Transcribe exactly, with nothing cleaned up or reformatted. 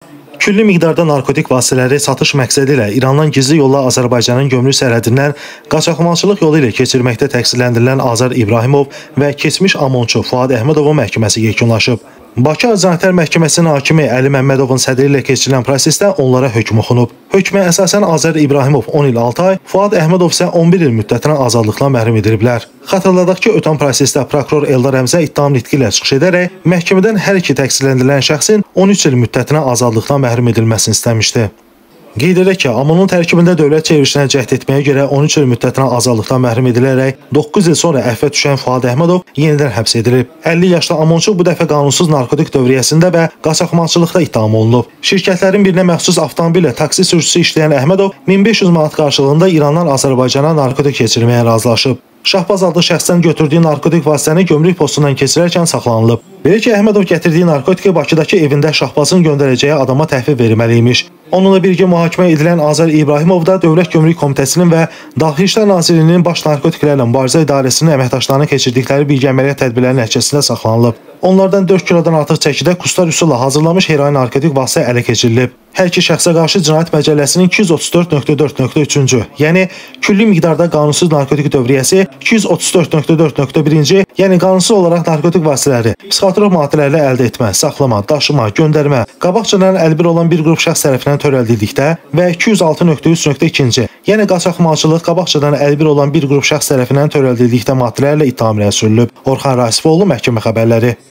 Külli miqdarda narkotik vasitələri satış məqsədi ilə İrandan gizli yolla Azərbaycanın gömrük sərhədindən qaçaqmalçılıq yolu ilə keçirməkdə təqsirləndirilən Azər İbrahimov və keçmiş amonçu Fuad Əhmədovun məhkəməsi yekunlaşıb. Bakı Azərbaycan Məhkəməsinin hakimi Əli Məmmədovun sədri ilə keçirilən prosesdə onlara hökm oxunub. Hökmə əsasən Azər İbrahimov on il altı ay, Fuad Əhmədov isə on bir il müddətinə azadlıqdan məhrum ediliblər. Xatırladaq ki, ötən prosesdə prokuror Eldar Əmzə ittiham nitqi ilə çıxış edərək məhkəmədən hər iki təqsirləndirilən şəxsin on üç il müddətinə azadlıqdan məhrum edilməsini istəmişdi. Qeyd edək ki, AMON-un tərkibində dövlət çevrilişinə cəhd etməyə görə on üç il müddətinə azadlıqdan məhrum edilərək doqquz il sonra əfvə düşən Fuad Əhmədov yenidən həbs edilib. əlli yaşlı amonçu bu dəfə qanunsuz narkotik dövriyyəsində və qaçaqmalçılıqda ittiham olunub. Şirkətlərin birinə məxsus avtomobillə taksi sürücüsü işləyən Əhmədov min beş yüz manat qarşılığında İrandan Azərbaycana narkotik keçirməyə razılaşıb. Şahbaz adlı şəxsdən götürdüyü narkotik vasitəni gömrük postundan keçirərkən saxlanılıb. Belə ki, Əhmədov gətirdiyi narkotiki Bakıdakı evində Şahbazın göndərəcəyi adama təhvil verməliymiş. Onunla birgə mühakimə edilən Azər İbrahimov da Dövlət Gömrük Komitəsinin və Daxili İşlər Nazirliyinin Baş Narkotiklərlə Mübarizə İdarəsinin əməkdaşlarının keçirdikləri birgə əməliyyat tədbirləri nəticəsində saxlanılıb. Onlardan dörd kilodan artıq çəkidə kustar üsulla hazırlanmış heroin narkotik vasitə ələ keçirilib. Hər iki şəxsə qarşı Cinayət Məcəlləsinin iki yüz otuz dörd nöqtə dörd nöqtə üçüncü, yəni külli miqdarda qanunsuz narkotik dövriyyəsi, iki yüz otuz dörd nöqtə dörd nöqtə birinci, yəni qanunsuz olaraq narkotik vasitələri psixotrop maddələrlə əldə etmə, saxlama, daşıma, göndərmə, qabaqcadan əlbir olan bir qrup şəxs tərəfindən törəldildikdə və iki yüz altı nöqtə üç nöqtə ikinci, yəni qaçaqmalçılıq qabaqcadan əlbir olan bir qrup şəxs tərəfindən törəldildikdə maddələrlə ittiham irəli sürülüb. Orxan Rasifoğlu, Məhkəmə Xəbərləri.